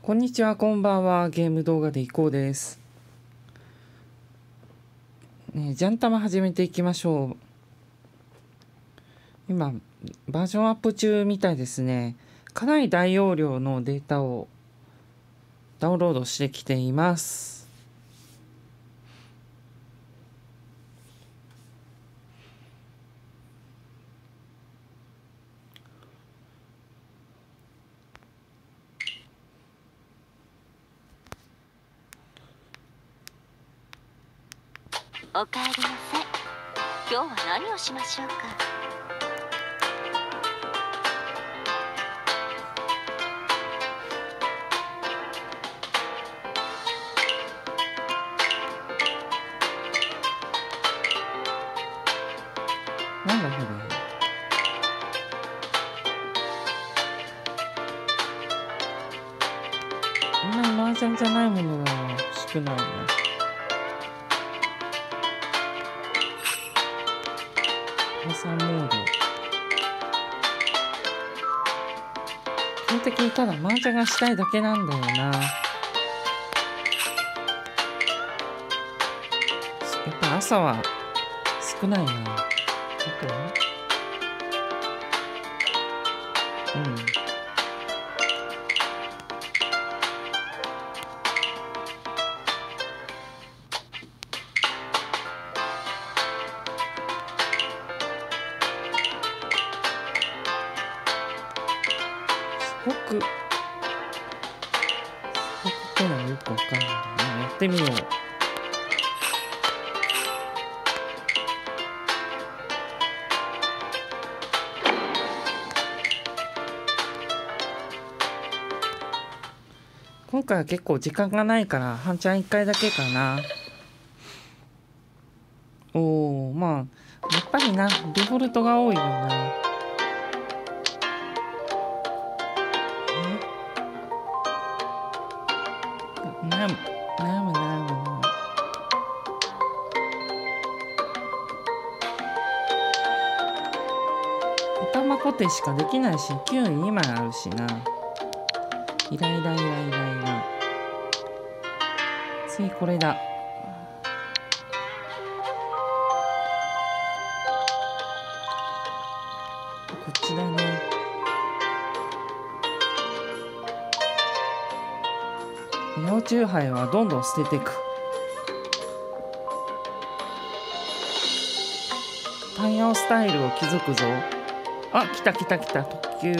こんにちは、こんばんは。ゲーム動画でいこうです。ジャンタマ始めていきましょう。今、バージョンアップ中みたいですね。かなり大容量のデータをダウンロードしてきています。 おかえりなさい。今日は何をしましょうか。 なんだこれ。こんなに麻雀じゃないものが欲しくないな。計算モード。基本的にただ麻雀がしたいだけなんだよな。やっぱ朝は少ないな。すごくってのはよくわかんないな。やってみよう。今回は結構時間がないから半チャン1回だけかな。おお、まあやっぱりな、デフォルトが多いよな。悩む。頭固定しかできないし、9に2枚あるしな。イライラ。次これだ。こっちだね。幼虫杯はどんどん捨てていく。タイヤスタイルを築くぞ。あ、来た。特急。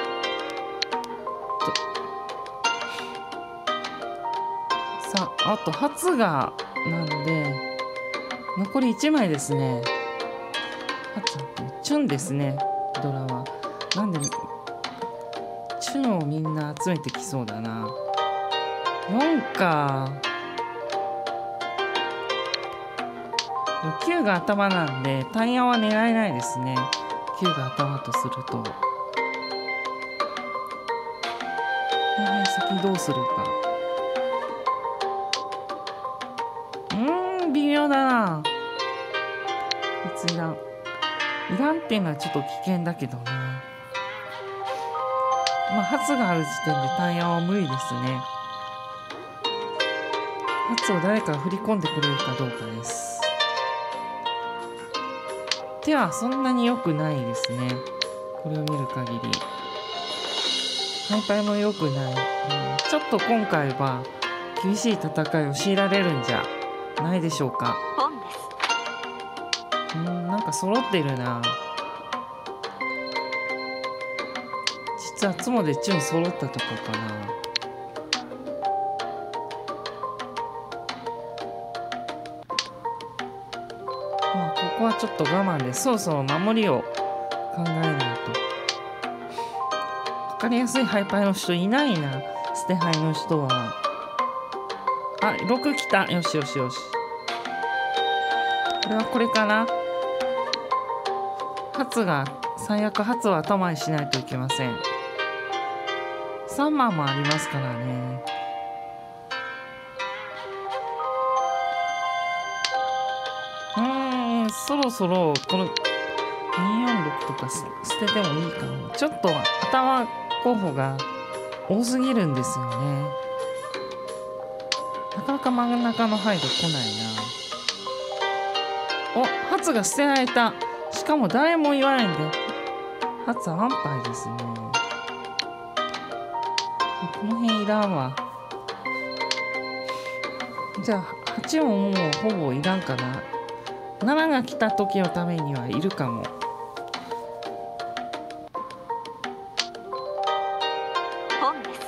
さあ、あと発芽なんで残り1枚ですね。チュンですね、ドラは。なんでチュンをみんな集めてきそうだな。4か。9が頭なんで単ヤは狙えないですね。9が頭とするとこの辺先どうするか。微妙だな。いらんっていうのはちょっと危険だけどな。まあ発がある時点で単ヤは無理ですね。発を誰かが振り込んでくれるかどうかです。手はそんなに良くないですね、これを見る限り。ハイパイも良くない。ちょっと今回は厳しい戦いを強いられるんじゃないでしょうか。なんか揃ってるな。実はツモでチュン揃ったとかかな。まあここはちょっと我慢で、そろそろ守りを考えないと。分かりやすいハイパイの人いないな、捨てハイの人は。あ、6来た。よし。これはこれかな。最悪発を頭にしないといけません。3万もありますからね。そろそろこの246とか捨ててもいいかも。ちょっと頭候補が多すぎるんですよね。なかなか真ん中のハイド来ないな。お、ハツが捨てられた。しかも誰も言わないんでハツ安牌ですね。この辺いらんわ。じゃあ8ももうほぼいらんかな。7が来た時のためにはいるかも。 本です。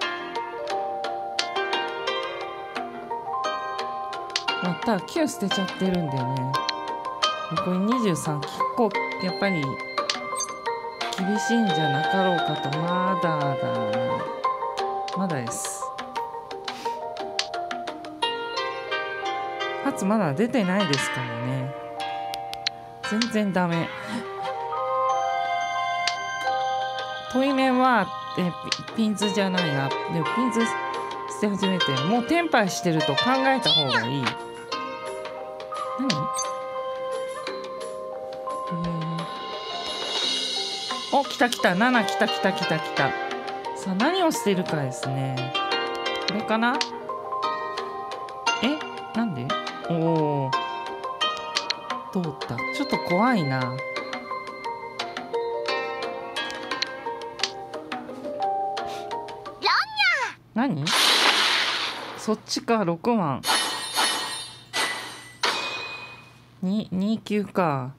また9捨てちゃってるんでね。残り23。結構やっぱり厳しいんじゃなかろうかと。まだだな。まだです。ハツまだ出てないですからね。全然ダメ。問い面はピンズじゃないな。でもピンズ捨て始めてもうテンパイしてると考えた方がいい。何？お、来た来た。7来た来た来た来た。さあ何を捨てるかですね。これかな。なんで？おお、通った。ちょっと怖いな。何？そっちか。6万29か。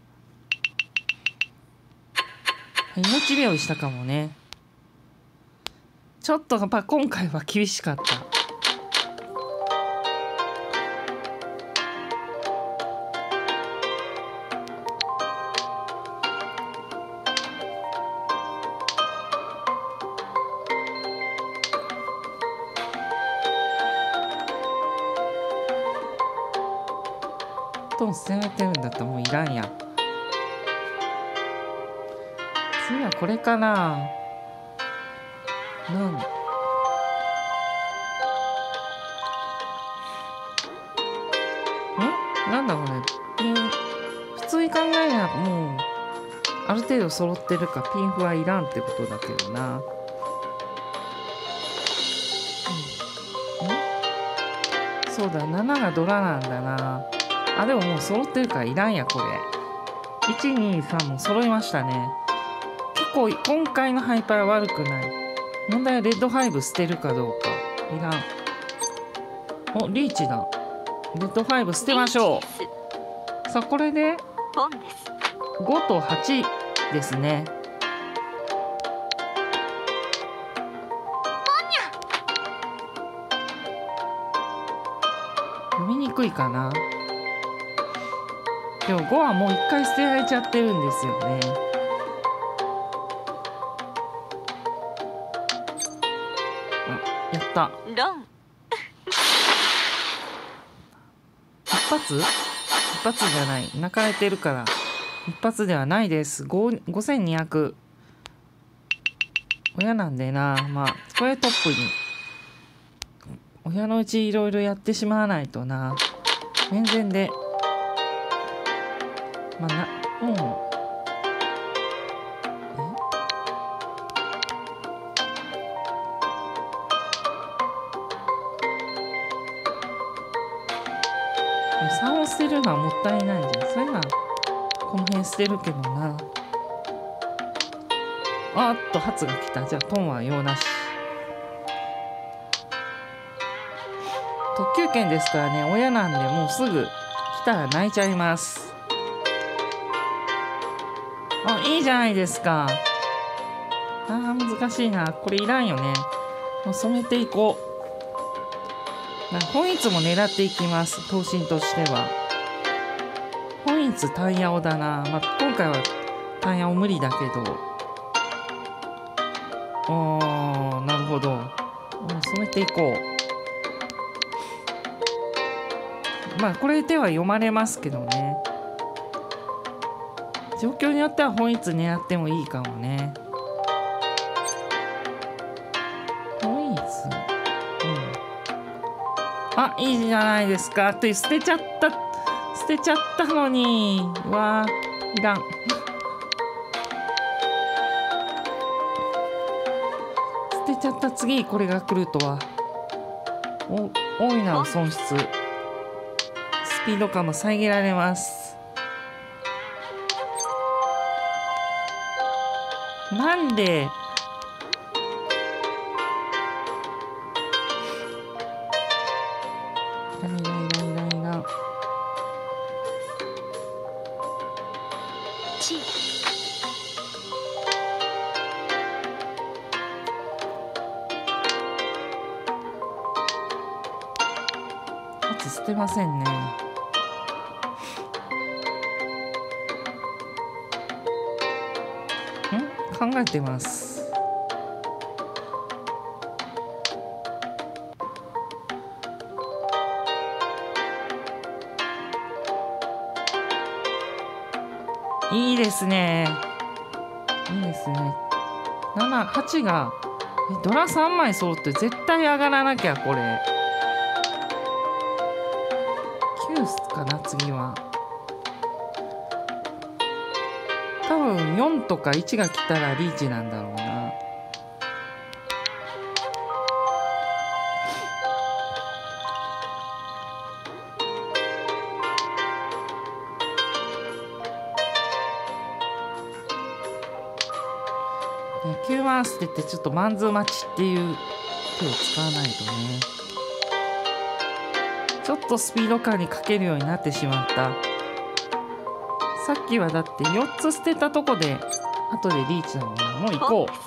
命拾いしたかもね。ちょっとやっぱ今回は厳しかった。トン捨てられてるんだったらもういらんや。次はこれかな。なんだこれ。普通に考えればもうある程度揃ってるかピンフはいらんってことだけどな。そうだ、7がドラなんだな。あ、でももう揃ってるからいらんやこれ。1、2、3も揃いましたね。結構今回のハイパーは悪くない。問題はレッド5捨てるかどうか。いらん。お、リーチだ。レッド5捨てましょう。さあこれで5と8ですね。読みにくいかな。でも5はもう1回捨てられちゃってるんですよね。あ、やった。一発じゃない。泣かれてるから一発ではないです。5200。親なんでな。まあこれトップに親のうちいろいろやってしまわないとな。面前でまあもう3を捨てるのはもったいないじゃん。それならこの辺捨てるけどな。あっとハツが来た。じゃあトンは用なし。特急券ですからね。親なんでもうすぐ来たら泣いちゃいます。あ、いいじゃないですか。あー難しいな。これいらんよね。もう染めていこう。本一も狙っていきます。闘神としては本一タイヤオだな。まあ今回はタイヤオ無理だけど。なるほど。染めていこう。まあこれでは読まれますけどね。状況によっては本一狙ってもいいかもね。本一、あ、いいじゃないですか。って捨てちゃったのに。うわー、いらん。捨てちゃった。次これが来るとは。大いなる損失。スピード感も遮られます。なんでいら捨てませんね。考えてます。いいですね。いいですね。7、8がドラ3枚揃って絶対上がらなきゃ。これ9かな。次は多分4とか1が来たらリーチなんだろうな。9番捨ててちょっとマンズ待ちっていう手を使わないとね。ちょっとスピード感にかけるようになってしまった。さっきはだって4つ捨てたとこで後でリーチだもんな。もう行こう。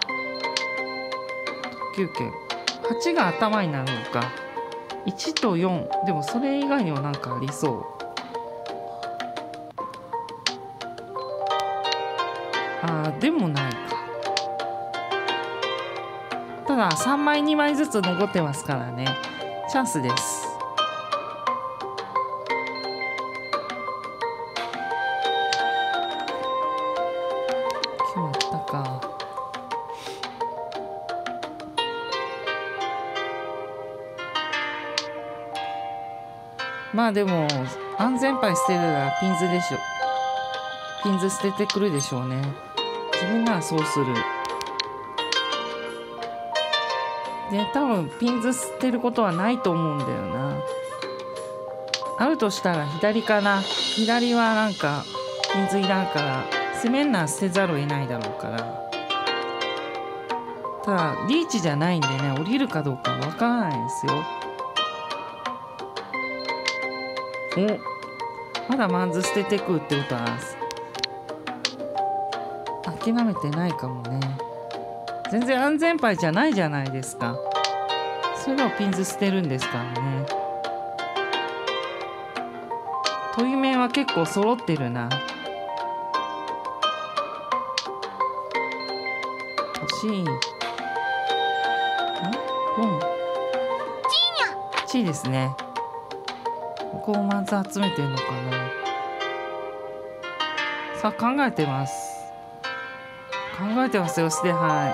特急券8が頭になるのか。1と4でもそれ以外には何かありそう。でもないか。ただ3枚2枚ずつ残ってますからね。チャンスです。決まったか。まあでも安全牌捨てるならピンズでしょ。ピンズ捨ててくるでしょうね。自分ならそうする。で多分ピンズ捨てることはないと思うんだよな。あるとしたら左かな。左はなんかピンズいらんから攻めんなら捨てざるを得ないだろうから。ただリーチじゃないんでね、降りるかどうかわからないですよ。まだマンズ捨ててくってことは諦めてないかもね。全然安全牌じゃないじゃないですか。それでもピンズ捨てるんですからね。問い面は結構揃ってるな。欲しい。チーですね。ここをまず集めてるのかな。さあ考えてます。考えてますよ。捨て牌。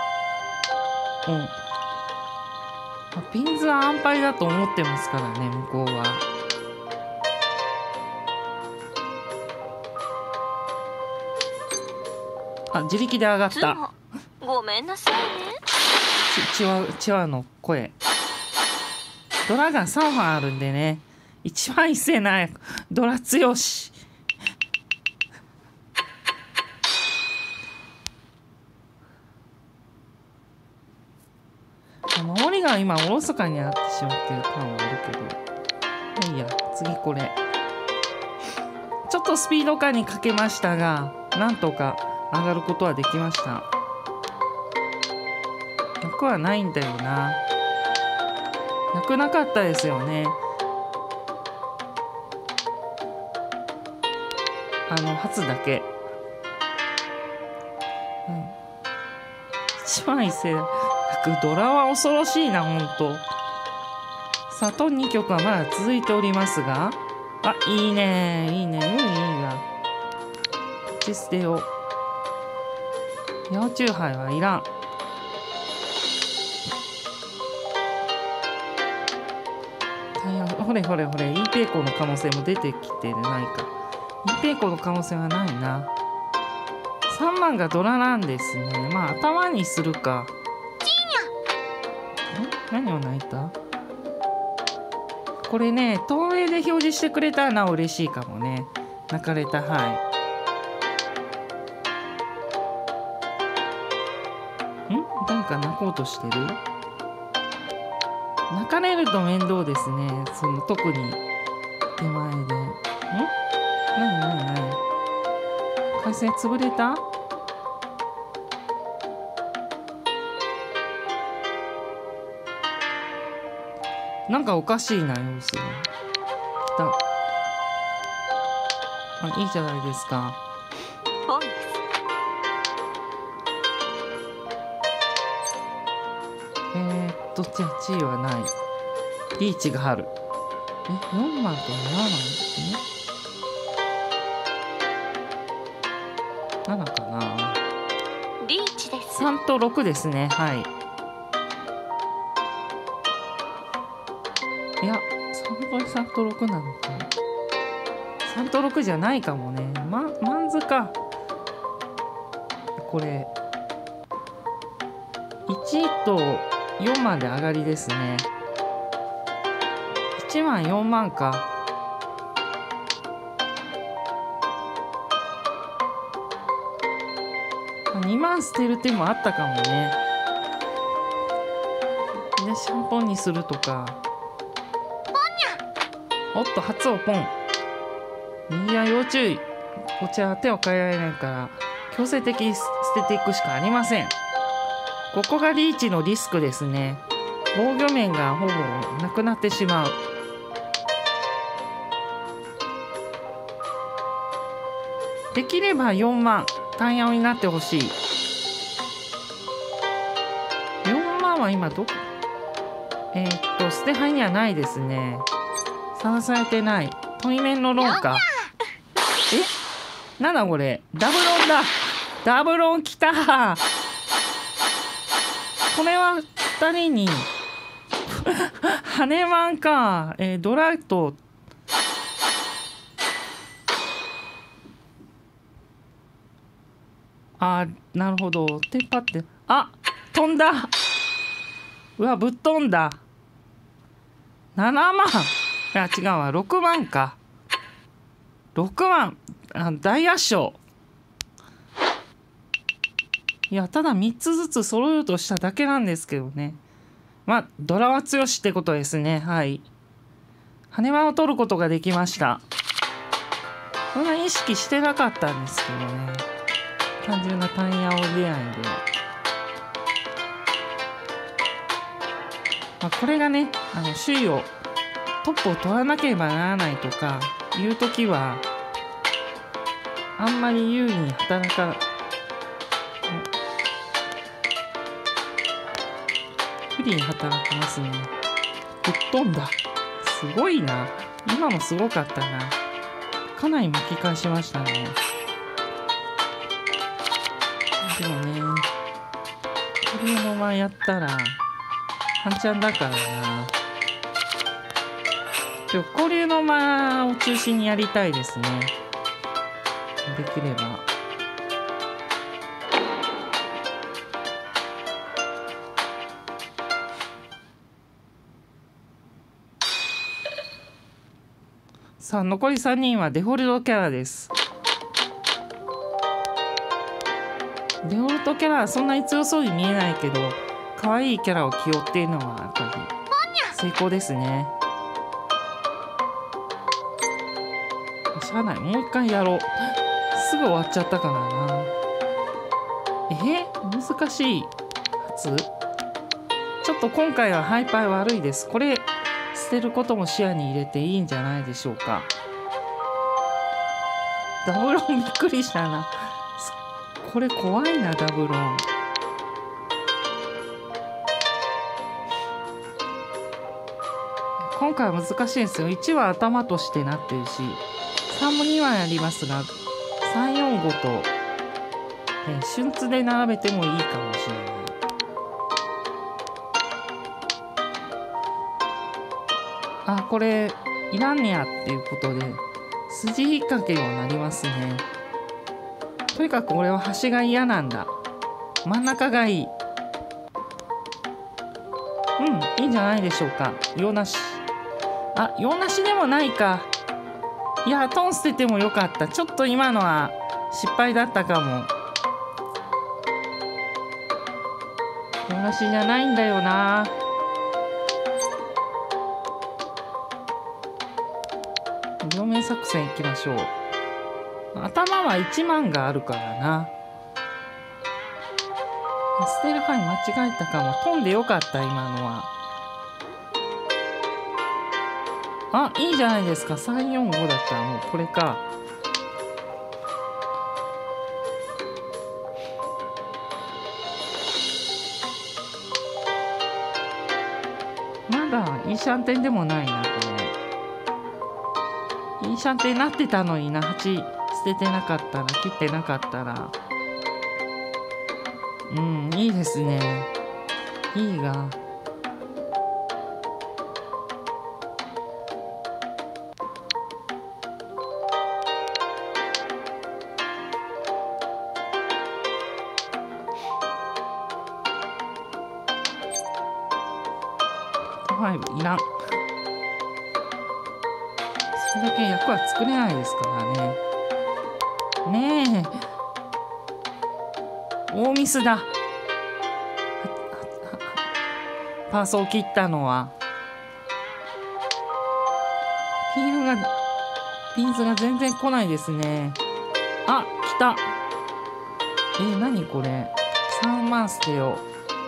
ピンズは安牌だと思ってますからね、向こうは。自力で上がった。 ごめんなさいね。 チワの声。ドラが3番あるんでね。一番一斉ないドラ強し。守りが今おろそかになってしまっている感はあるけど、いいや。次これちょっとスピード感にかけましたが、なんとか上がることはできました。役はないんだよな。役なかったですよね。初だけ。一番一斉ドラは恐ろしいな、ほんと。さあ、トン2曲はまだ続いておりますが、いいね、いいね、いいわ。こっち捨てよう。八百中杯はいらん。ほれほれほれ、イーペイコの可能性も出てきてないか。イーペイコの可能性はないな。3番がドラなんですね。まあ頭にするか。 何を泣いた？これね、投影で表示してくれたらなお嬉しいかもね。泣かれた。はい。誰か泣こうとしてる？泣かれると面倒ですね。特に手前で。何回線潰れた？なんかおかしいな様子が。来た。いいじゃないですか。 本です。 じゃあ地位はない。リーチがある。4万と7万ですね。7かな。 リーチです。 3と6ですね。はい。いや、3と6なのか。3と6じゃないかもね。マンズか。これ1と4万で上がりですね。1万4万か。2万捨てる手もあったかもね。でシャンポンにするとか。おっと初をポン。右は要注意。こちらは手を変えられないから強制的に捨てていくしかありません。ここがリーチのリスクですね。防御面がほぼなくなってしまう。できれば4万単ヤオになってほしい。4万は今どこ？捨て牌にはないですね。探されてない。対面のロンか。なんだこれ。ダブロンだ。ダブロンきた。これは2人に羽マンか。ドラとなるほど。テンパって飛んだ。うわぶっ飛んだ。7万。いや違うわ。6万か。6万大圧勝。いやただ3つずつ揃えようとしただけなんですけどね。ドラは強しってことですね。はい。羽輪を取ることができました。そんな意識してなかったんですけどね。単純な単ヤオ出会いで。これがね首位をトップを取らなければならないとかいう時はあんまり優位に働か不利に働きますね。ぶっ飛んだ。すごいな。今もすごかったな。かなり巻き返しましたね。でもねこれのままやったら半チャンだからな。でも交流の間を中心にやりたいですね。できれば。さあ残り3人はデフォルトキャラです。デフォルトキャラはそんなに強そうに見えないけど可愛いキャラを起用っていうのはやっぱり成功ですね。しゃあない。もう一回やろう。すぐ終わっちゃったからな。難しいはず。ちょっと今回はハイパー悪いです。これ捨てることも視野に入れていいんじゃないでしょうか。ダブロンびっくりしたな。これ怖いなダブロン。今回は難しいんですよ。1は頭としてなってるし3も2はありますが345と、瞬通で並べてもいいかもしれない。これいらんねやっていうことで筋引っ掛けになりますね。とにかく俺は端が嫌なんだ。真ん中がいい。 いいんじゃないでしょうか。洋梨。あ、洋梨でもないか。いや、トン捨ててもよかった。ちょっと今のは失敗だったかも。洋梨じゃないんだよな。両面作戦いきましょう。頭は1万があるからな。捨てる範囲間違えたかも。飛んでよかった、今のは。あ、いいじゃないですか。345だったらもうこれか。まだいいシャンテンでもないな、これ。いいシャンテンになってたのにな。8捨ててなかったら、切ってなかったら。いいですね。いいが。5いらん。それだけ役は作れないですからね。ねえ。大ミスだ。パーソを切ったのは。ピンズが全然来ないですね。あ、来た。何これ。3万捨てよう。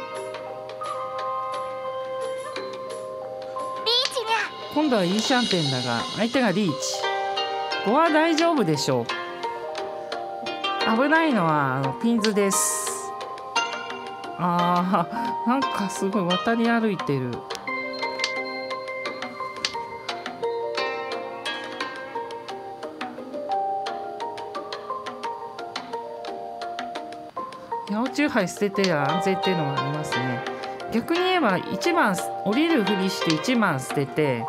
今度はいいシャンテンだが、相手がリーチ。ここは大丈夫でしょう。危ないのはピンズです。なんかすごい渡り歩いてる。八百チューハイ捨てて安全っていうのはありますね。逆に言えば1番降りるふりして1番捨てて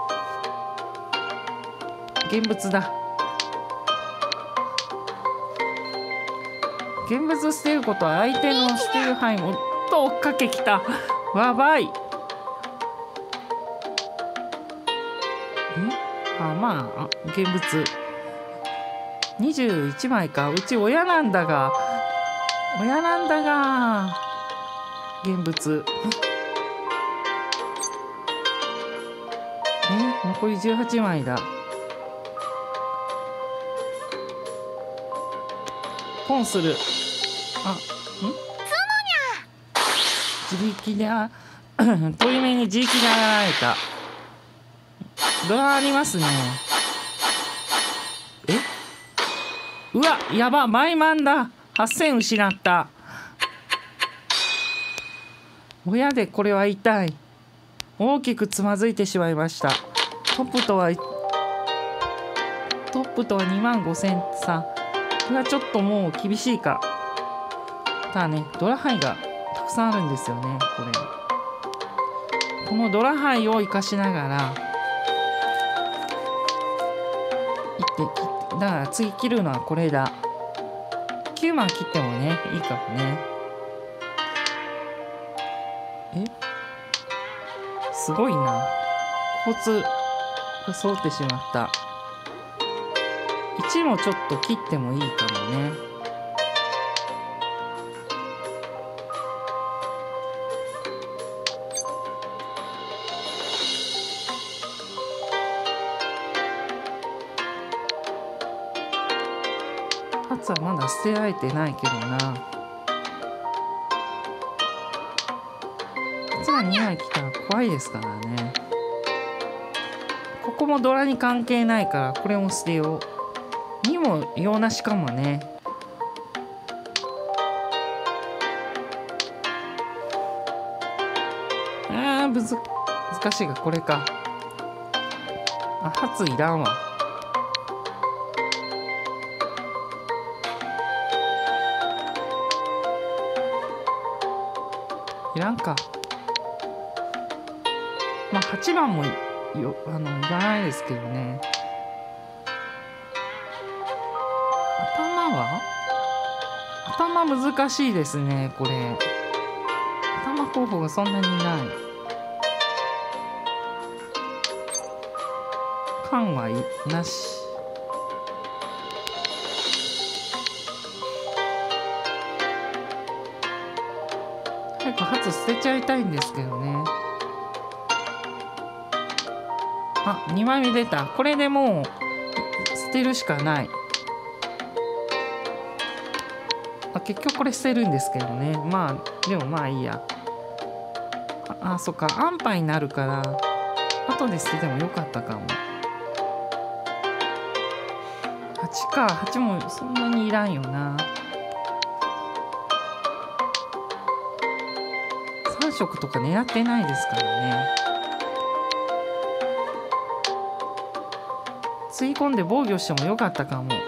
現物だ。現物捨てることは相手の捨てる範囲をと追っかけきた。わばい。現物21枚か。うち親なんだが現物残り18枚だ。ポンする。自力で遠い目に自力で上がられた。ドラありますね。うわ、やば、マイマンだ。8000失った。親でこれは痛い。大きくつまずいてしまいました。トップとは25000差。これはちょっともう厳しいか。ただね、ドラハイがたくさんあるんですよね、このドラハイを生かしながらだから次切るのはこれだ。9万切ってもね、いいかもね。すごいな。交通が揃ってしまった。1もちょっと切ってもいいかもね。初はまだ捨てられてないけどな。初が2枚来たら怖いですからね。ここもドラに関係ないからこれも捨てよう。2も用なしかもね。難しいがこれか。初いらんわ。いらんか。8番もいらないですけどね。頭難しいですね、これ。頭候補がそんなにない。 缶はいなし。早くハツ捨てちゃいたいんですけどね。あ、2枚目出た。これでもう捨てるしかない。結局これ捨てるんですけどね。まあでもまあいいや。そっか、安牌になるから後で捨ててもよかったかも。8か。8もそんなにいらんよな。3色とか狙ってないですからね。つぎ込んで防御してもよかったかも。だ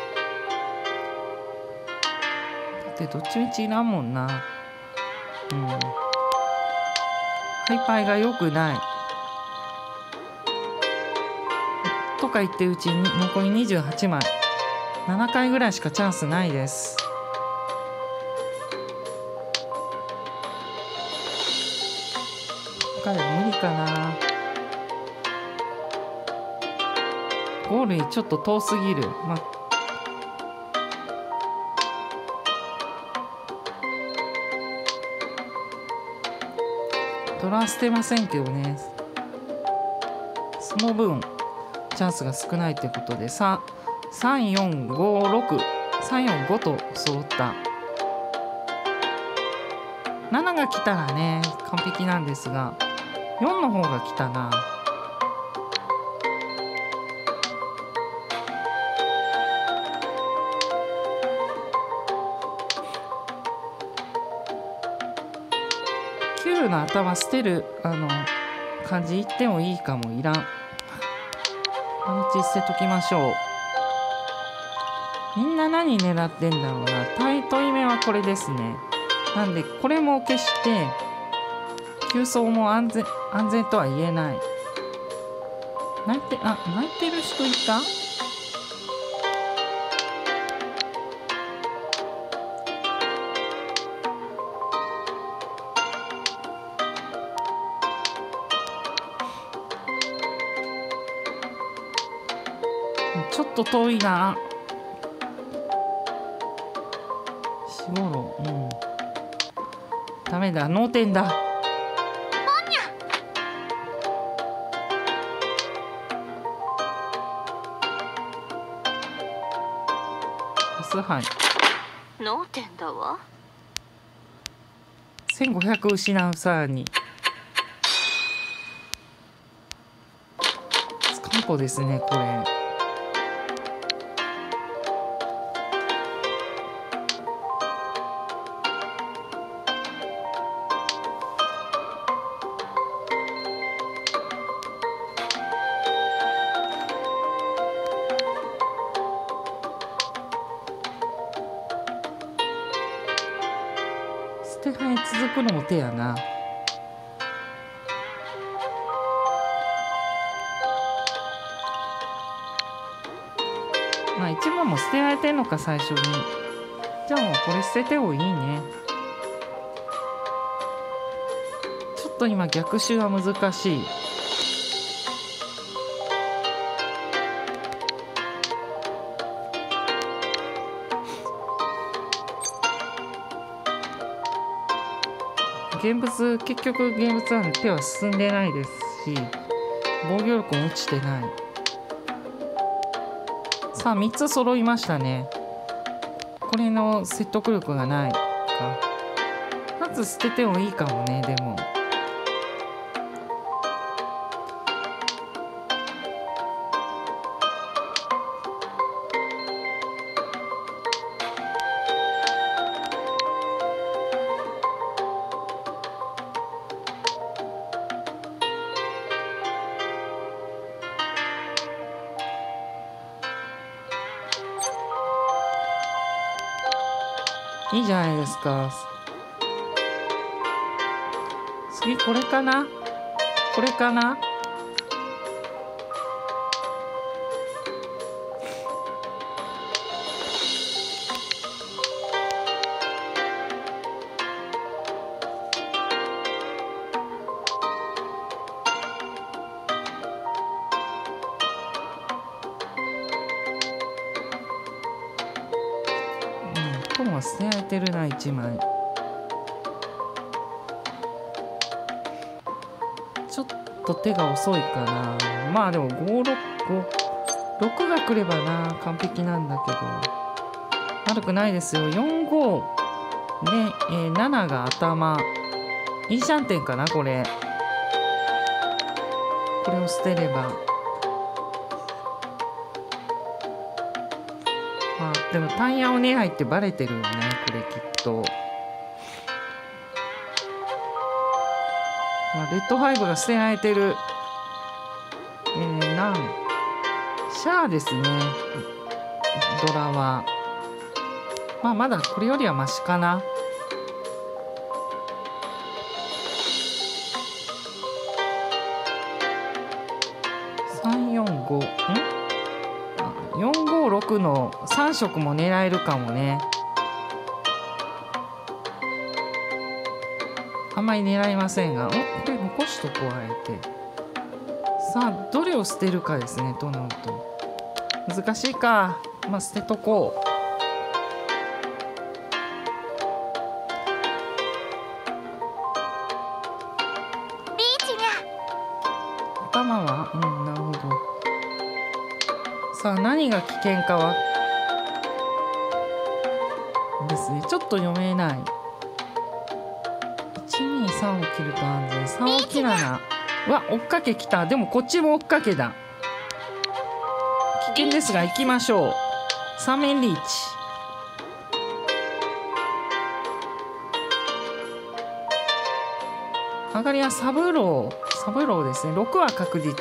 ってどっちみちいらんもんな。ハイパイが良くないとか言ってうちに残り28枚。7回ぐらいしかチャンスないです。今回は無理かな。ゴールちょっと遠すぎる。ドラ捨てませんけどね。その分チャンスが少ないということで345と揃った。7が来たらね完璧なんですが、4の方が来たな。9の頭捨てる感じ言ってもいいかも。いらん。うち捨てときましょう。みんな何狙ってんだろうな。問い目はこれですね。なんでこれも消して急走も安全とは言えない。泣いてる人いた？ちょっと遠いな。しごろ、ダメだ、脳天だ。スハイ脳天だわ。 1500失う。さらにスカンポですねこれ。捨て牌続くのも手やな。1番も捨てられてんのか最初に。じゃあもうこれ捨ててもいいね。ちょっと今逆襲は難しい。結局現物は手は進んでないですし、防御力も落ちてない。さあ3つ揃いましたね。これの説得力がないか。まず捨ててもいいかもね。でもいいじゃないですか。次これかな。これかな。 は捨てられてるな、1枚。ちょっと手が遅いかな。まあでも565、6が来ればな完璧なんだけど、悪くないですよ。45で、7が頭。イーシャンテンかなこれ。これを捨てれば。あ、でもタイヤを2杯ってバレてるよね、これきっと。レッドファイブが捨てられてる。シャアですね、ドラは。まあまだこれよりはマシかな。345456の3色も狙えるかもね。あんまり狙いませんが、これ残しとこう、あえて。さあどれを捨てるかですね、となると難しいか。まあ捨てとこう。頭はなるほど。さあ何が危険かはですね、ちょっと読めない。123を切ると安全。3を切らな。うわ、追っかけきた。でもこっちも追っかけだ。危険ですが行きましょう。3面リーチ。上がりはサブローですね。6は確実。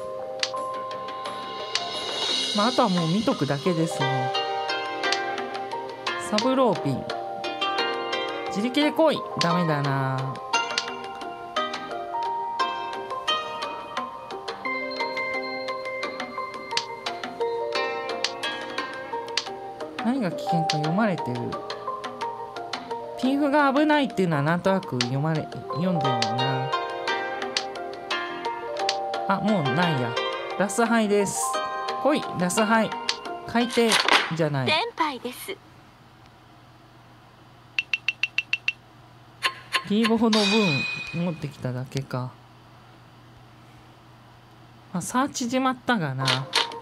まああとはもう見とくだけですね。サブローピン。自力で来い。ダメだな。何が危険か読まれてる。ピンフが危ないっていうのはなんとなく読んでるよな。あ、もうないや。ラスハイです。来い、ラスハイ。海底じゃない。 天杯です。 リーボーの分持ってきただけか。まあ、差縮まったがな。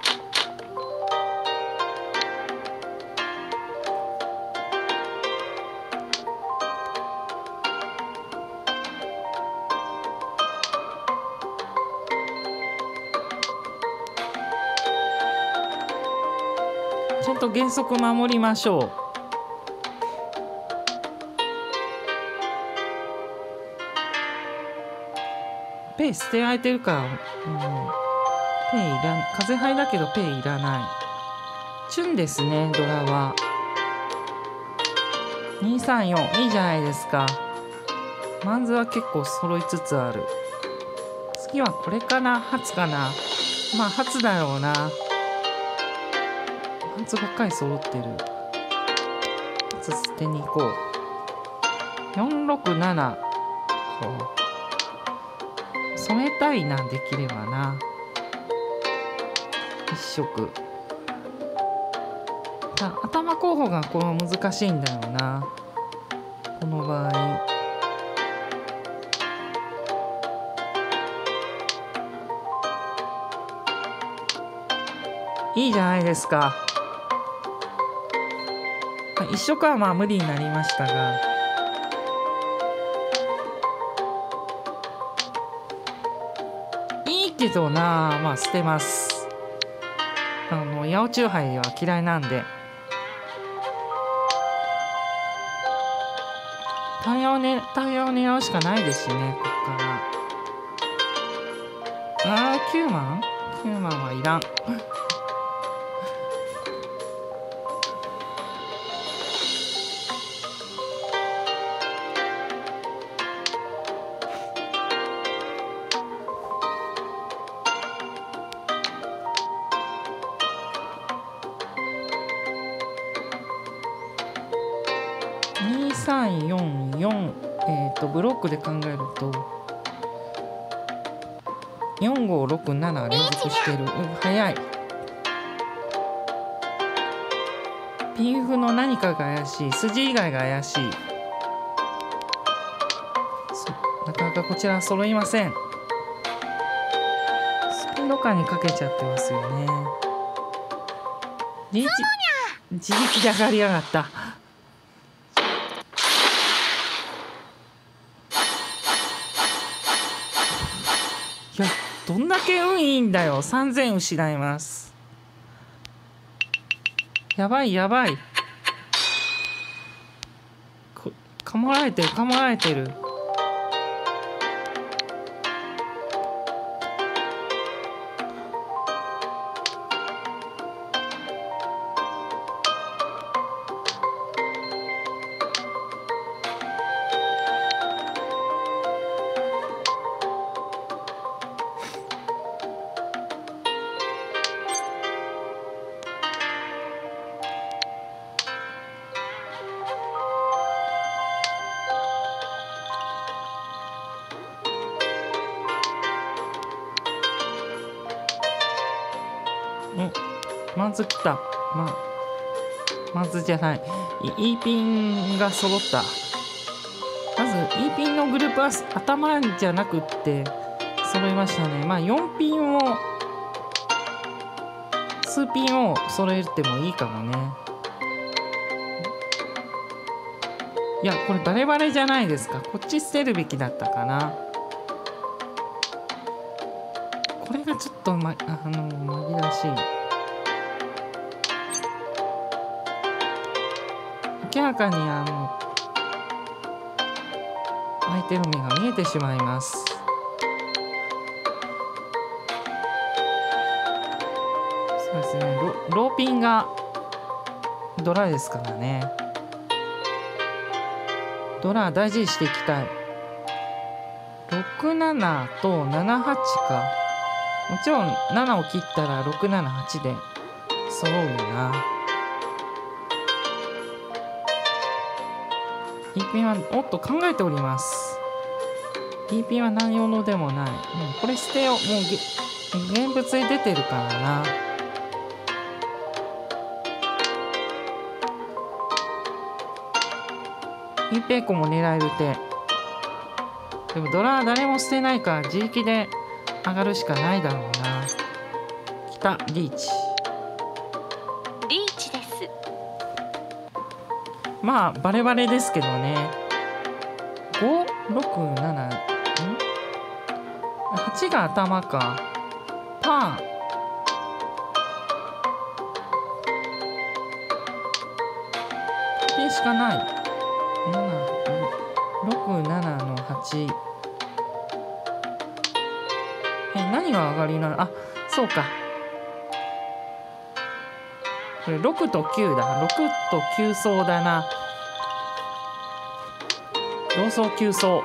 ちゃんと原則守りましょう。ペイ捨てられてるから、ペイいらん。風ハイだけどペイいらない。チュンですね、ドラは。234いいじゃないですか。マンズは結構揃いつつある。次はこれかな、初かな。まあ初だろうな。マンズばっかり揃ってる。初捨てに行こう。467こう染めたいな、できればな。一色。頭候補がこう難しいんだよな、この場合。いいじゃないですか。一色はまあ無理になりましたが、いいけどな。まあ捨てます。八百チューハイは嫌いなんで。タイヤを狙うしかないですしね、こっから。9万はいらん。2344、ブロックで考えると4567連続してる。早い。 ピンフの何かが怪しい。筋以外が怪しい。なかなかこちら揃いません。スピード感にかけちゃってますよね。自力で上がりやがった。いや、どんだけ運いいんだよ。3000失います。やばいやばい。かもられてるかもられてる。まず来た。まずじゃない。E ピンが揃った。まず E ピンのグループは頭じゃなくって揃いましたね。4ピンを数ピンを揃えてもいいかもね。いや、これバレバレじゃないですか。こっち捨てるべきだったかな。これがちょっと紛らわしい。明らかに相手の目が見えてしまいます。そうですね。ローピンがドラですからね。ドラ大事にしていきたい。67と78か。もちろん7を切ったら678で揃うよな。E ピンはおっと考えております。E ピンは何用のでもない。これ捨てよう。もう現物に出てるからな。E ペイコも狙える手。でもドラは誰も捨てないから自力で上がるしかないだろうな。来た、リーチ。 リーチです。 バレバレですけどね。5、6、7、8が頭か。パー。ピンしかない。6、7の8。何が上がりなの？そうか。これ6と9だ。6と9層だな。同層9層。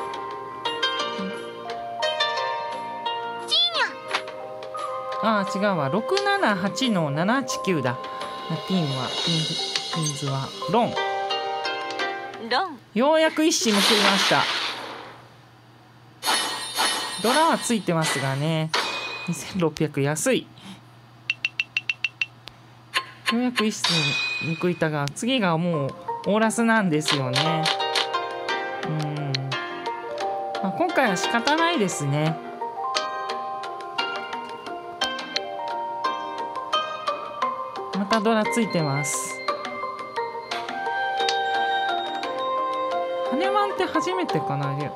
違うわ。678の789だ。ピンズはロン。ようやく一矢報いました。ドラはついてますがね。2600安い。ようやく一矢報いたが、次がもうオーラスなんですよね。今回は仕方ないですね。またドラついてます。羽ワンって初めてかな。も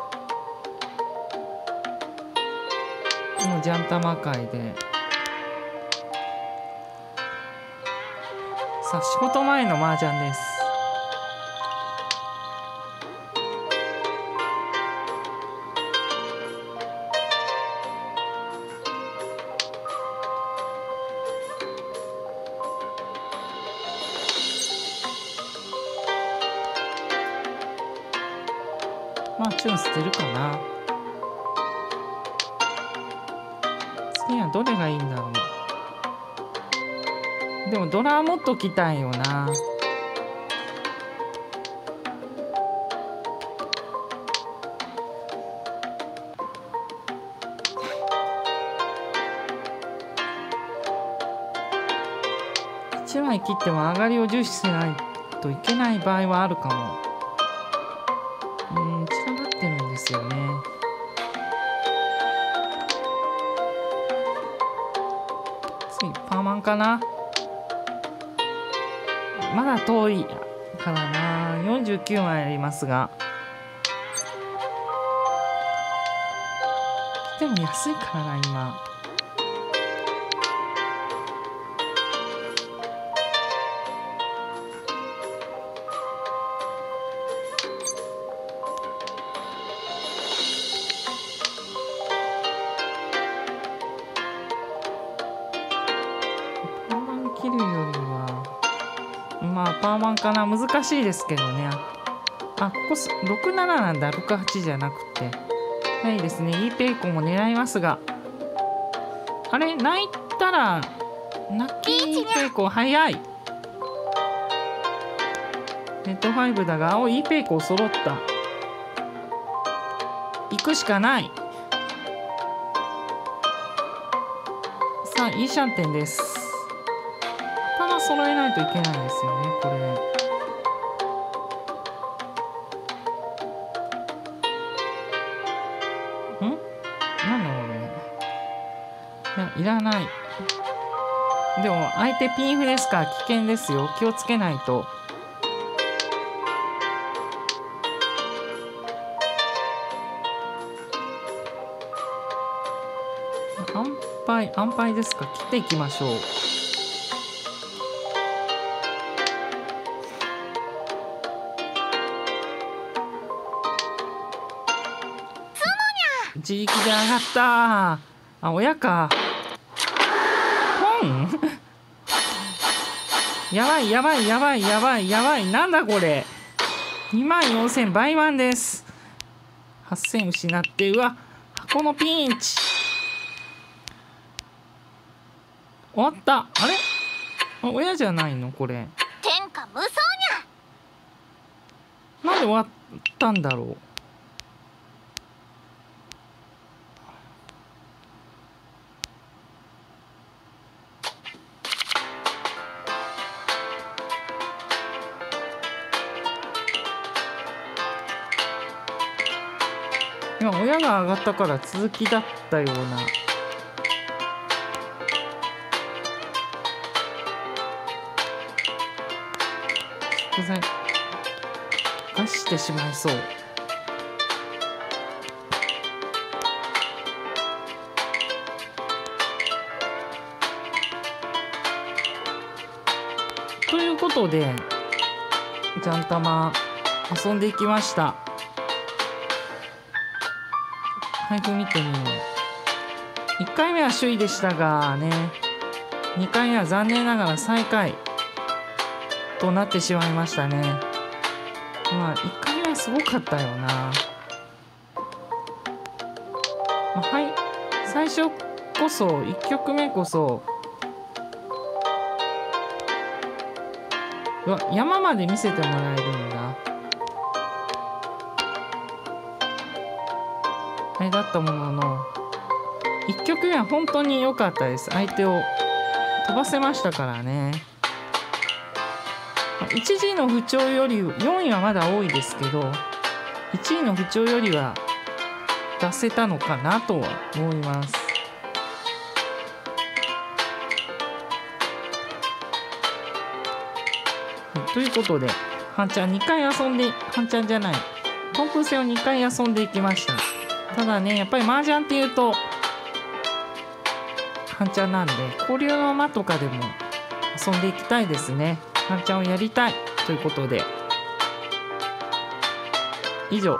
うジャンタマ界で。さあ、仕事前の麻雀です。チュン捨てるかな。次はどれがいいんだろう。でもドラもっときたいよな。1 1枚切っても上がりを重視しないといけない場合はあるかも。散らばってるんですよね。次パーマンかな。まだ遠いからな。49枚ありますが、でも安いからな今。パーマン切るよりはまあパーマンかな。難しいですけどね。あ、ここ67なんだ。68じゃなくて。はいですね。いいペイコも狙いますが、あれ泣いたら泣きペイコ早い。ネット5だが、いいペイコ揃った。行くしかない。さあいいシャンテンです。頭揃えないといけないですよねこれ。なんだこれ。いらない。でも相手ピンフですから危険ですよ。気をつけないと。安牌ですか。切っていきましょう。自力で上がった。あ、親か。ポンやばいやばいやばいやばいやばい。なんだこれ。24000倍満です。8000失って、うわ、箱のピンチ。終わった。あれ、親じゃないのこれ。 天下無双にゃ。 なんで終わったんだろう。今親が上がったから続きだったような。食材出してしまいそう。ということでジャンタマ遊んでいきました。配布見てみよう。1回目は首位でしたがね、2回目は残念ながら最下位となってしまいましたね。まあ1回目はすごかったよな。はい、最初こそ1曲目こそ、うわ、山まで見せてもらえるんだ。あれだったものの、1曲目は本当に良かったです。相手を飛ばせましたからね。1次の不調より4位はまだ多いですけど、1位の不調よりは出せたのかなとは思います。ということで、ハンちゃん2回遊んで、ハンちゃんじゃない、トンプ戦を2回遊んでいきました。ただね、やっぱり麻雀っていうとハンちゃんなんで、交流の間とかでも遊んでいきたいですね。ハンちゃんをやりたいということで、以上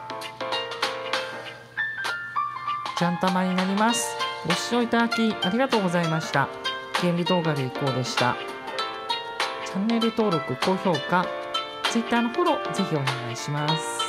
ジャンタマになります。ご視聴いただきありがとうございました。ゲーム動画でいこうでした。チャンネル登録、高評価、Twitter のフォローぜひお願いします。